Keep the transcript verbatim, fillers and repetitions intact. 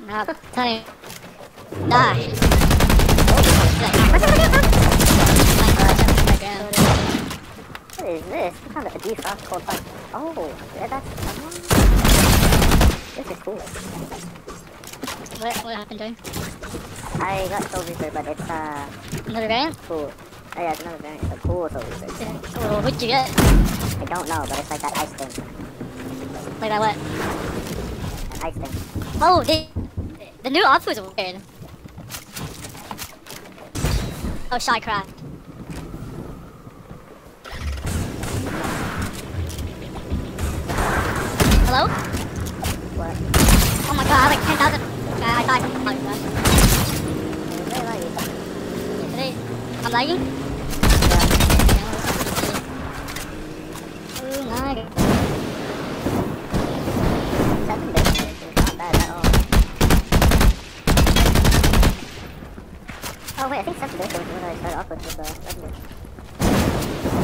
Now, tell you. Die. What is this? What kind of a default called fight? Oh, yeah, that's. This is cool. What, what happened, Joey? I got Soul Reaper, but it's uh. Another variant? Cool. Oh, yeah, it's another variant. It's a cool Soul Reaper. Yeah. Oh, what'd you get? I don't know, but it's like that ice thing. Like that what? An ice thing. Oh, the, the new outfit is weird. Oh, shy craft. Hello? What? Oh my god, like ten thousand. I died from the bug. It's very laggy. Today, I'm lagging? Yeah. Oh my god. Seven bits. It's not bad at all. Oh wait, I think seven bits was what I started off with with the legendary.